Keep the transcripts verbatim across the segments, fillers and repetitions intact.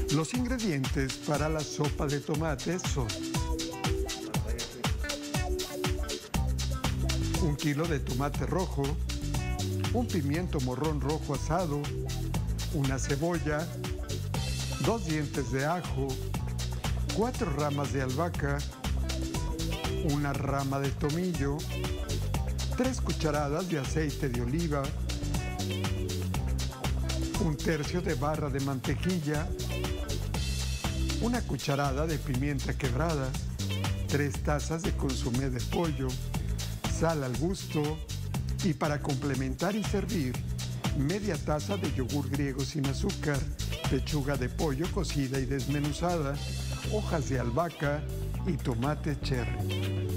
Los ingredientes para la sopa de tomate son un kilo de tomate rojo, un pimiento morrón rojo asado, una cebolla, dos dientes de ajo, cuatro ramas de albahaca, una rama de tomillo, tres cucharadas de aceite de oliva, un tercio de barra de mantequilla, una cucharada de pimienta quebrada, tres tazas de consomé de pollo, sal al gusto y para complementar y servir, media taza de yogur griego sin azúcar, pechuga de pollo cocida y desmenuzada, hojas de albahaca y tomate cherry.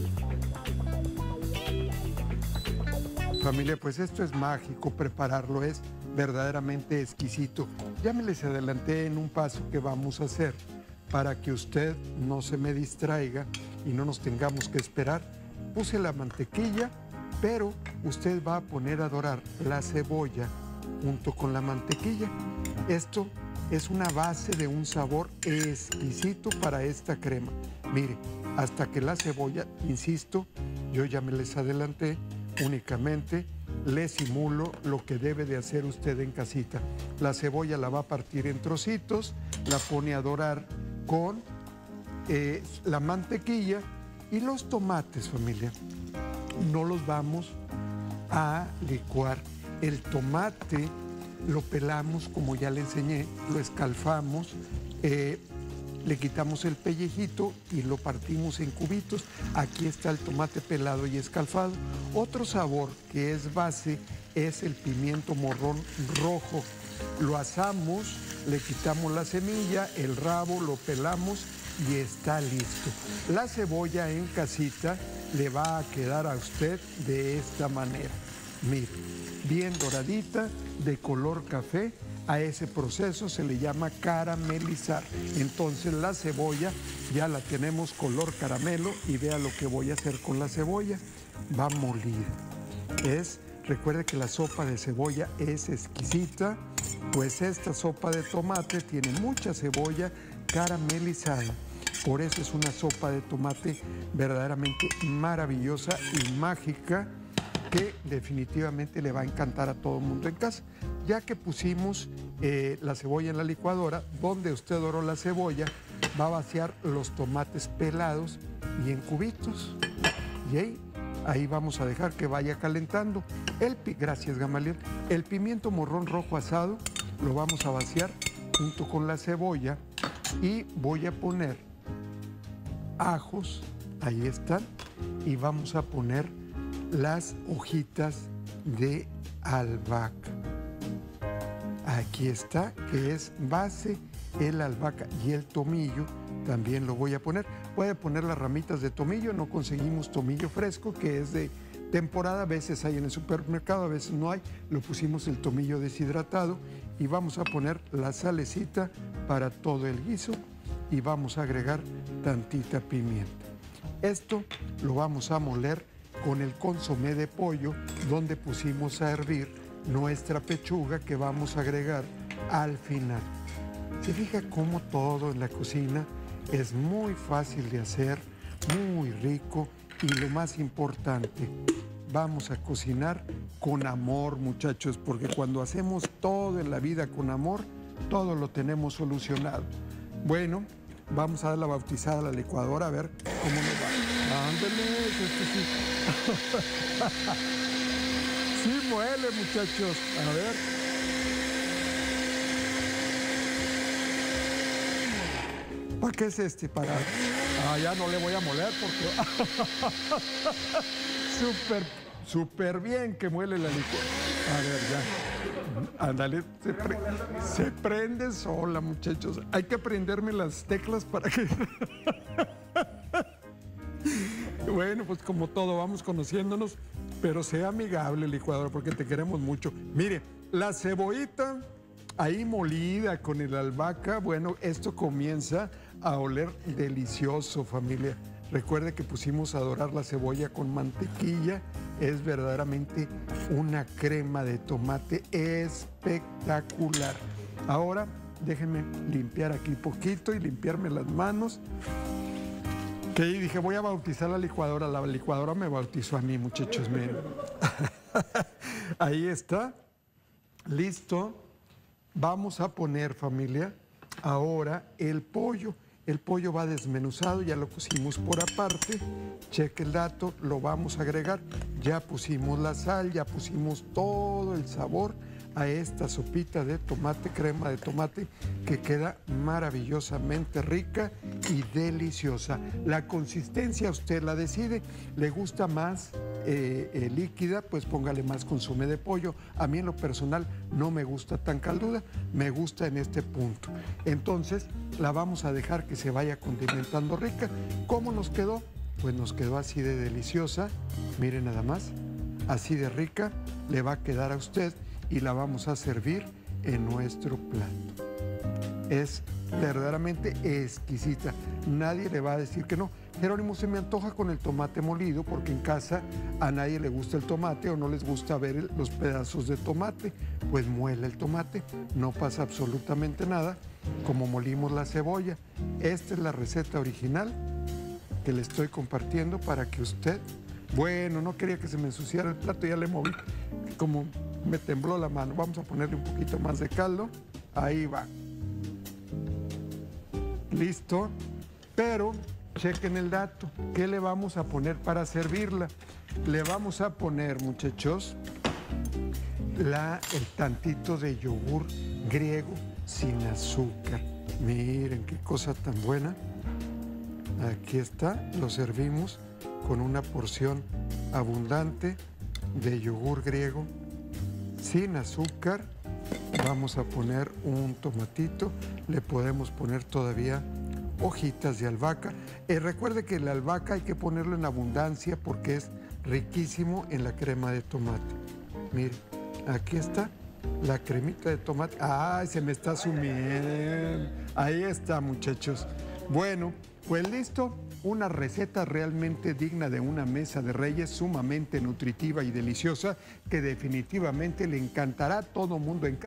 Familia, pues esto es mágico, prepararlo es verdaderamente exquisito. Ya me les adelanté en un paso que vamos a hacer para que usted no se me distraiga y no nos tengamos que esperar. Puse la mantequilla, pero usted va a poner a dorar la cebolla junto con la mantequilla. Esto es una base de un sabor exquisito para esta crema. Mire, hasta que la cebolla, insisto, yo ya me les adelanté, únicamente le simulo lo que debe de hacer usted en casita. La cebolla la va a partir en trocitos, la pone a dorar con eh, la mantequilla y los tomates, familia, no los vamos a licuar. El tomate lo pelamos, como ya le enseñé, lo escalfamos, eh, le quitamos el pellejito y lo partimos en cubitos. Aquí está el tomate pelado y escalfado. Otro sabor que es base es el pimiento morrón rojo. Lo asamos, le quitamos la semilla, el rabo, lo pelamos y está listo. La cebolla en casita le va a quedar a usted de esta manera. Mire, bien doradita, de color café. A ese proceso se le llama caramelizar. Entonces la cebolla ya la tenemos color caramelo y vea lo que voy a hacer con la cebolla. Va molida. Es, recuerde que la sopa de cebolla es exquisita, pues esta sopa de tomate tiene mucha cebolla caramelizada. Por eso es una sopa de tomate verdaderamente maravillosa y mágica, que definitivamente le va a encantar a todo el mundo en casa. Ya que pusimos eh, la cebolla en la licuadora, donde usted doró la cebolla, va a vaciar los tomates pelados y en cubitos. Y ahí, ahí vamos a dejar que vaya calentando. El, gracias, Gamaliel. El pimiento morrón rojo asado lo vamos a vaciar junto con la cebolla y voy a poner ajos, ahí están, y vamos a poner las hojitas de albahaca. Aquí está, que es base, el albahaca y el tomillo, también lo voy a poner. Voy a poner las ramitas de tomillo, no conseguimos tomillo fresco, que es de temporada, a veces hay en el supermercado, a veces no hay. Lo pusimos el tomillo deshidratado y vamos a poner la salecita para todo el guiso y vamos a agregar tantita pimienta. Esto lo vamos a moler con el consomé de pollo, donde pusimos a hervir nuestra pechuga que vamos a agregar al final. Se fija cómo todo en la cocina es muy fácil de hacer, muy rico y lo más importante, vamos a cocinar con amor, muchachos, porque cuando hacemos todo en la vida con amor, todo lo tenemos solucionado. Bueno, vamos a dar la bautizada a la licuadora a ver cómo nos va. Ándale, esto sí. Sí muele, muchachos. A ver. ¿Para qué es este? Para... Ah, ya no le voy a moler porque... Súper, súper bien que muele la licuadora. A ver, ya. Ándale, se, pre... se prende sola, muchachos. Hay que prenderme las teclas para que... Bueno, pues como todo, vamos conociéndonos, pero sea amigable, licuadora, porque te queremos mucho. Mire, la cebollita ahí molida con el albahaca, bueno, esto comienza a oler delicioso, familia. Recuerde que pusimos a dorar la cebolla con mantequilla. Es verdaderamente una crema de tomate espectacular. Ahora déjenme limpiar aquí poquito y limpiarme las manos. Que ahí dije, voy a bautizar la licuadora. La licuadora me bautizó a mí, muchachos, miren. Ahí está. Listo. Vamos a poner, familia, ahora el pollo. El pollo va desmenuzado, ya lo pusimos por aparte. Cheque el dato, lo vamos a agregar. Ya pusimos la sal, ya pusimos todo el sabor a esta sopita de tomate, crema de tomate, que queda maravillosamente rica y deliciosa. La consistencia usted la decide. ¿Le gusta más eh, eh, líquida? Pues póngale más consomé de pollo. A mí en lo personal no me gusta tan calduda, me gusta en este punto. Entonces la vamos a dejar que se vaya condimentando rica. ¿Cómo nos quedó? Pues nos quedó así de deliciosa. Miren nada más, así de rica le va a quedar a usted y la vamos a servir en nuestro plato. Es verdaderamente exquisita. Nadie le va a decir que no. Jerónimo, se me antoja con el tomate molido porque en casa a nadie le gusta el tomate o no les gusta ver el, los pedazos de tomate. Pues muela el tomate, no pasa absolutamente nada, como molimos la cebolla. Esta es la receta original que le estoy compartiendo para que usted... Bueno, no quería que se me ensuciara el plato, ya le moví, como me tembló la mano. Vamos a ponerle un poquito más de caldo. Ahí va. Listo. Pero chequen el dato. ¿Qué le vamos a poner para servirla? Le vamos a poner, muchachos, la, el tantito de yogur griego sin azúcar. Miren qué cosa tan buena. Aquí está, lo servimos con una porción abundante de yogur griego sin azúcar. Vamos a poner un tomatito, le podemos poner todavía hojitas de albahaca. Eh, recuerde que la albahaca hay que ponerlo en abundancia porque es riquísimo en la crema de tomate. Mire, aquí está la cremita de tomate. ¡Ay, se me está sumiendo! Ahí está, muchachos. Bueno, pues listo. Una receta realmente digna de una mesa de reyes, sumamente nutritiva y deliciosa, que definitivamente le encantará a todo mundo en casa.